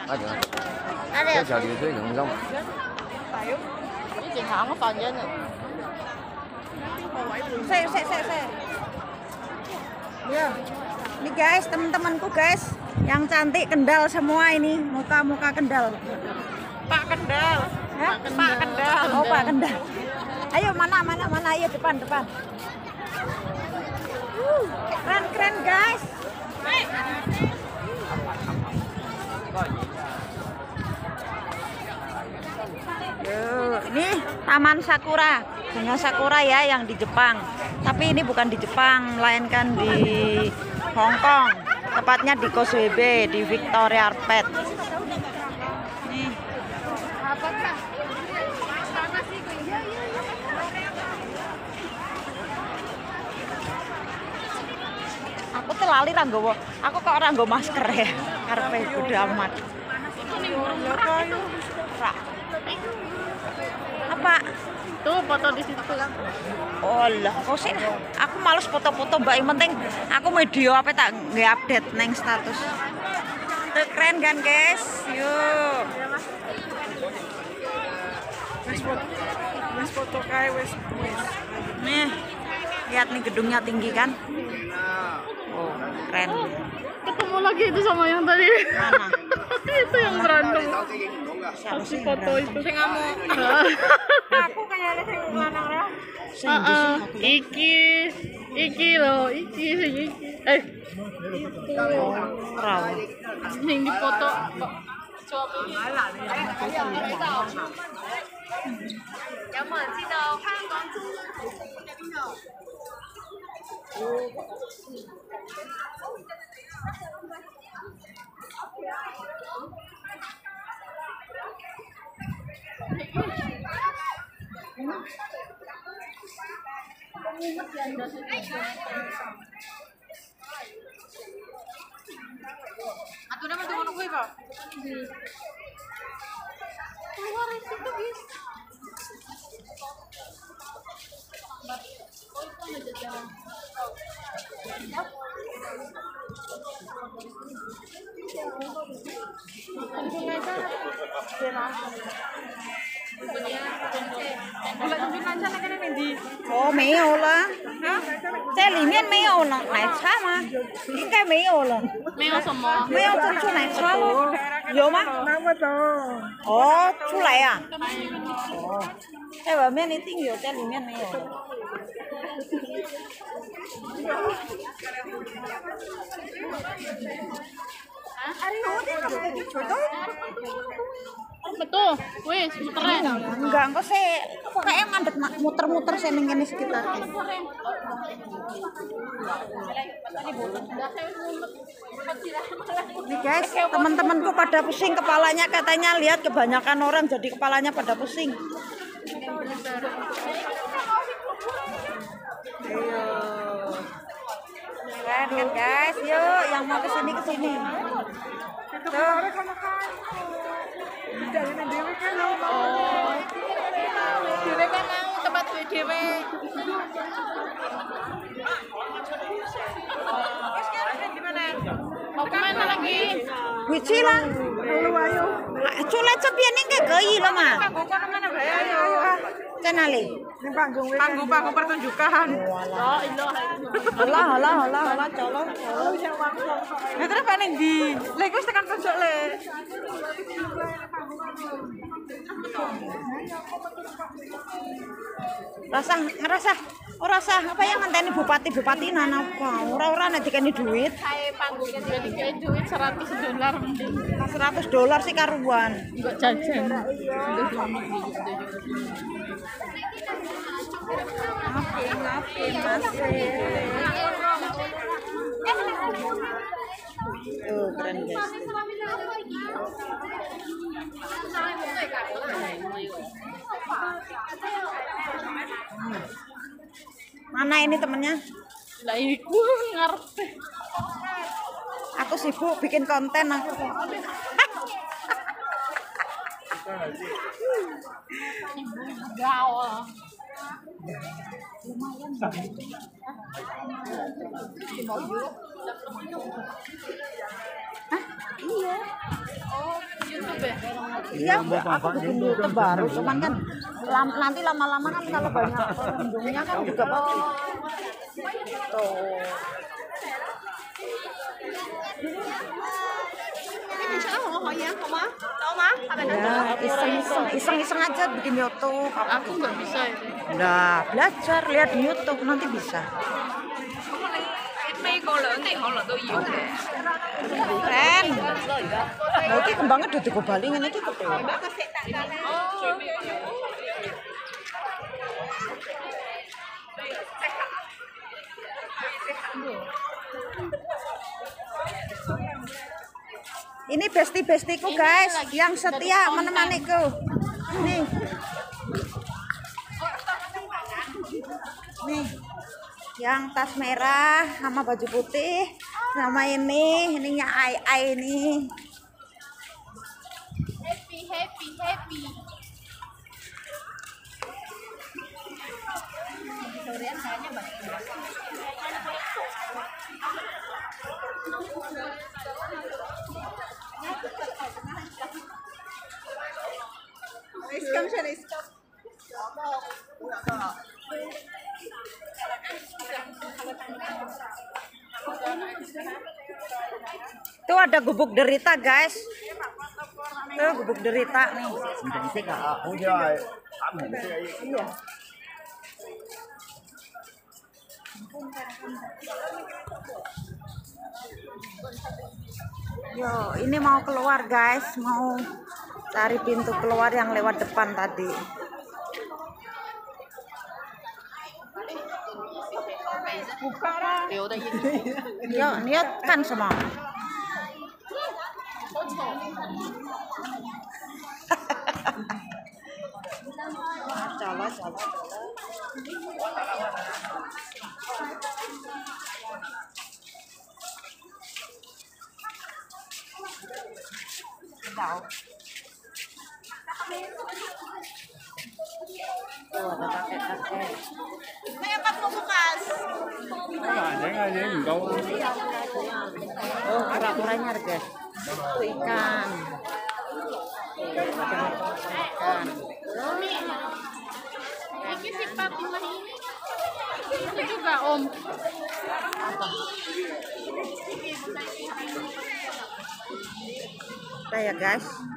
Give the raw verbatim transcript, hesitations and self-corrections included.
Ada. Ada. Saya cari itu yang enggak. Ini jenang apa aja nih? Saya, saya, saya, saya. Ya, ini guys, teman-temanku guys, yang cantik Kendal semua ini, muka-muka Kendal. Pak Kendal. Hah? Pak Kendal. Oh, Pak Kendal. Ayo mana, mana, mana, ayo depan, depan. Uh, keren, keren guys. Yo, ini Taman Sakura, bunga sakura ya yang di Jepang. Tapi ini bukan di Jepang, melainkan di Hong Kong. Tepatnya di Koswebe, di Victoria Arpet. Nih. Aku tuh lali ra nggowo. Aku kok ora nggo masker ya. Karepe bodo amat. Apa? Tuh foto di situ kan. Oh lah, kok sih? Aku males foto-foto mbak, yang penting aku video apa tak nggak update neng status. Tuh keren kan guys? Yuk. Wes foto, wes foto kayak wes. Nih, lihat nih gedungnya tinggi kan? Oh, keren. Ketemu lagi itu sama yang tadi. Mana? Itu yang berantem. Siapa Aku sih yang foto berantem? itu. Sing kamu. Aku kayaknya sing lanang ya. Sing di Heeh. sini aku lihat. Iki, iki loh, iki sing iki. Eh, Raw. sing dipoto kok suami. Aku udah mau ngono kuwi kok. Keluar itu guys. Ồ, mèo là Xe lý miên mèo là này xa mà những cái mèo là 没有什么。 mèo chân chu này xa luôn nhiều mà Nama to. ồ chu này à ồ thế bảo miên đi tinh nhiều xe lý miên mèo Betul, wih, keren. enggak enggak sih kayak mandek muter-muter saya nengin di sekitar nih guys, teman-temanku pada pusing kepalanya, katanya lihat kebanyakan orang jadi kepalanya pada pusing. Ayo. Keren kan guys, yuk yang mau kesini kesini. Tuh. Oh, dewe kan mau tempat dewe. Mau kemana lagi? Wici lah. Culet sepian ini kayak gaya lah mah. Cenali. Ini panggung panggung panggung pertunjukan. Oh, ilo. Halah halah halah halah colong. Nah terus paling di, lek wis tekan pojok le. Rasa ngerasa oh rasa apa yang ngenteni bupati-bupati nana apa ora-ora nek dikene duit Kayak panggungnya jadi kayak duit seratus dolar mending. seratus dolar sih karuan. Enggak jajan. Ngapain ngapain masih. Tuh keren guys. Hmm. Mana ini temennya? Lah iku ngarepe. Aku sibuk bikin konten aku. Gaul. Hah? Iya. Oh. YouTube ya? Iya, aku bikin YouTube baru, cuman kan lam, nanti lama-lama kan kalau banyak pengunjungnya kan juga bagus. Tuh. Ya, iseng-iseng, iseng-iseng aja bikin YouTube. Aku nggak bisa itu. Udah belajar, lihat di YouTube nanti bisa. Keren. Nah, ini kembangnya udah dikobalin ini tuh gede. Ini besti-bestiku guys, yang setia menemaniku. Nih. Nih. Yang tas merah sama baju putih, sama ini, ininya Ai Ai ini. Happy, happy, happy. Tuh ada gubuk derita guys. Tuh gubuk derita nih. Iya. Yo, ini mau keluar guys, mau cari pintu keluar yang lewat depan tadi. Yo, niat kan semua. Coba, coba, coba. Tuh ada kakek-kakek. Oh, kura-kuranya guys. Itu ikan. Ikan. Ini si papi ini. Itu juga om. Apa? Udah ya guys.